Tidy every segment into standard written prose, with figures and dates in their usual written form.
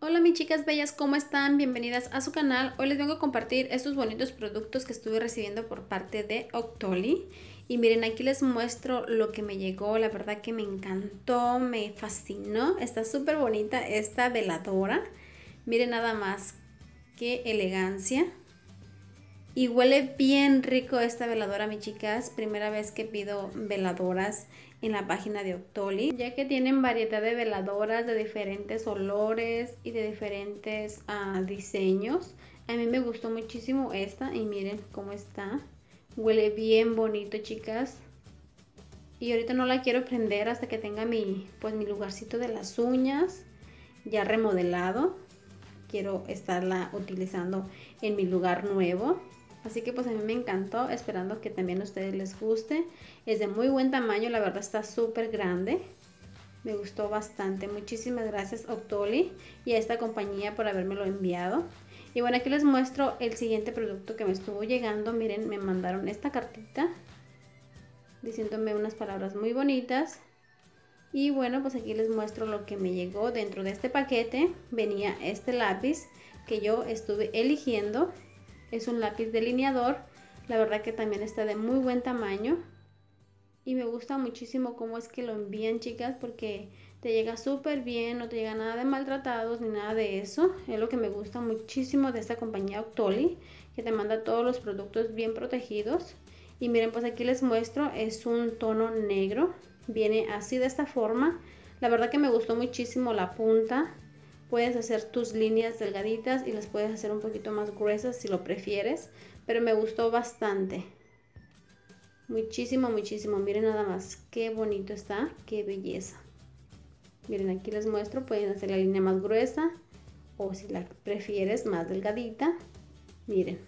Hola mis chicas bellas, ¿cómo están? Bienvenidas a su canal. Hoy les vengo a compartir estos bonitos productos que estuve recibiendo por parte de Octoly. Y miren, aquí les muestro lo que me llegó. La verdad que me encantó, me fascinó. Está súper bonita esta veladora. Miren nada más, qué elegancia. Y huele bien rico esta veladora, mis chicas. Primera vez que pido veladoras en la página de Octoly, ya que tienen variedad de veladoras de diferentes olores y de diferentes diseños. A mí me gustó muchísimo esta y miren cómo está. Huele bien bonito, chicas. Y ahorita no la quiero prender hasta que tenga mi lugarcito de las uñas ya remodelado. Quiero estarla utilizando en mi lugar nuevo. Así que pues a mí me encantó, esperando que también a ustedes les guste. Es de muy buen tamaño, la verdad está súper grande. Me gustó bastante. Muchísimas gracias Octoly y a esta compañía por habérmelo enviado. Y bueno, aquí les muestro el siguiente producto que me estuvo llegando. Miren, me mandaron esta cartita diciéndome unas palabras muy bonitas. Y bueno, pues aquí les muestro lo que me llegó. Dentro de este paquete venía este lápiz que yo estuve eligiendo. Es un lápiz delineador. La verdad que también está de muy buen tamaño. Y me gusta muchísimo cómo es que lo envían, chicas, porque te llega súper bien, no te llega nada de maltratados ni nada de eso. Es lo que me gusta muchísimo de esta compañía Octoly, que te manda todos los productos bien protegidos. Y miren, pues aquí les muestro, es un tono negro. Viene así de esta forma. La verdad que me gustó muchísimo la punta. Puedes hacer tus líneas delgaditas y las puedes hacer un poquito más gruesas si lo prefieres. Pero me gustó bastante. Muchísimo, muchísimo. Miren nada más qué bonito está, qué belleza. Miren, aquí les muestro. Pueden hacer la línea más gruesa o si la prefieres más delgadita. Miren.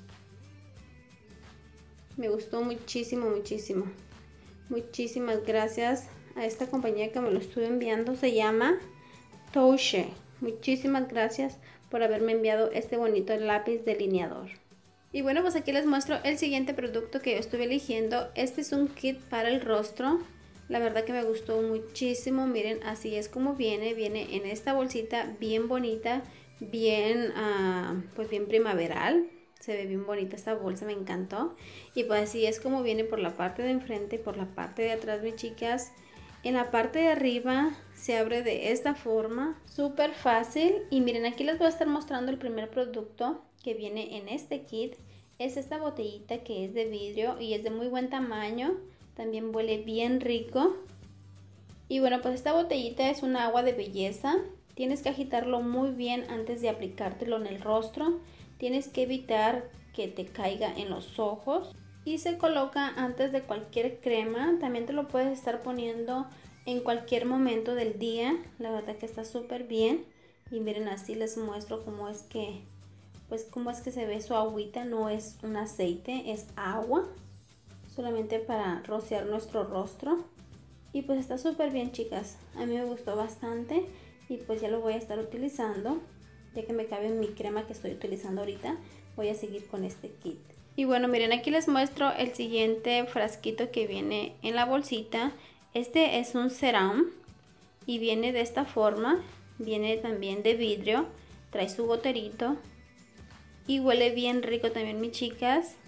Me gustó muchísimo, muchísimo. Muchísimas gracias a esta compañía que me lo estuvo enviando. Se llama Touche. Muchísimas gracias por haberme enviado este bonito lápiz delineador. Y bueno, pues aquí les muestro el siguiente producto que yo estuve eligiendo. Este es un kit para el rostro. La verdad que me gustó muchísimo. Miren, así es como viene. Viene en esta bolsita bien bonita, bien, pues bien primaveral. Se ve bien bonita esta bolsa, me encantó. Y pues así es como viene por la parte de enfrente y por la parte de atrás, mis chicas. En la parte de arriba se abre de esta forma, súper fácil. Y miren, aquí les voy a estar mostrando el primer producto que viene en este kit. Es esta botellita que es de vidrio y es de muy buen tamaño. También huele bien rico. Y bueno, pues esta botellita es un agua de belleza. Tienes que agitarlo muy bien antes de aplicártelo en el rostro. Tienes que evitar que te caiga en los ojos. Y se coloca antes de cualquier crema. También te lo puedes estar poniendo en cualquier momento del día. La verdad que está súper bien. Y miren, así les muestro cómo es que, cómo es que se ve su agüita. No es un aceite, es agua. Solamente para rociar nuestro rostro. Y pues está súper bien, chicas. A mí me gustó bastante. Y pues ya lo voy a estar utilizando. Ya que me cabe en mi crema que estoy utilizando ahorita, voy a seguir con este kit. Y bueno, miren, aquí les muestro el siguiente frasquito que viene en la bolsita. Este es un serum y viene de esta forma. Viene también de vidrio, trae su goterito y huele bien rico también, mis chicas.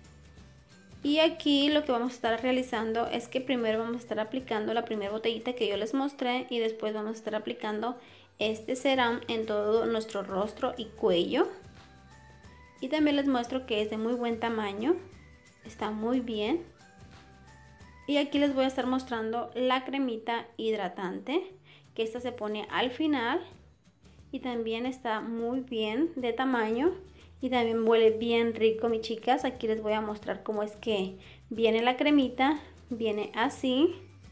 Y aquí lo que vamos a estar realizando es que primero vamos a estar aplicando la primera botellita que yo les mostré y después vamos a estar aplicando este serum en todo nuestro rostro y cuello. Y también les muestro que es de muy buen tamaño, está muy bien. Y aquí les voy a estar mostrando la cremita hidratante, que esta se pone al final y también está muy bien de tamaño y también huele bien rico, mis chicas. Aquí les voy a mostrar cómo es que viene la cremita. Viene así.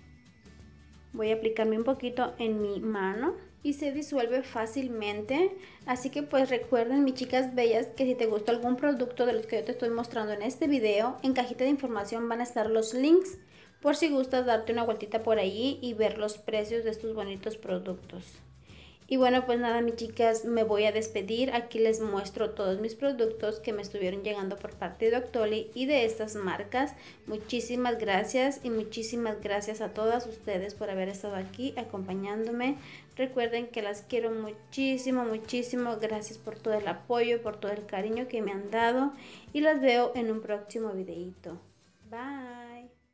Voy a aplicarme un poquito en mi mano y se disuelve fácilmente. Así que pues recuerden, mis chicas bellas, que si te gustó algún producto de los que yo te estoy mostrando en este video, en cajita de información van a estar los links por si gustas darte una vueltita por ahí y ver los precios de estos bonitos productos. Y bueno, pues nada, mis chicas, me voy a despedir. Aquí les muestro todos mis productos que me estuvieron llegando por parte de Octoly y de estas marcas. Muchísimas gracias y muchísimas gracias a todas ustedes por haber estado aquí acompañándome. Recuerden que las quiero muchísimo, muchísimo. Gracias por todo el apoyo, por todo el cariño que me han dado y las veo en un próximo videito. Bye.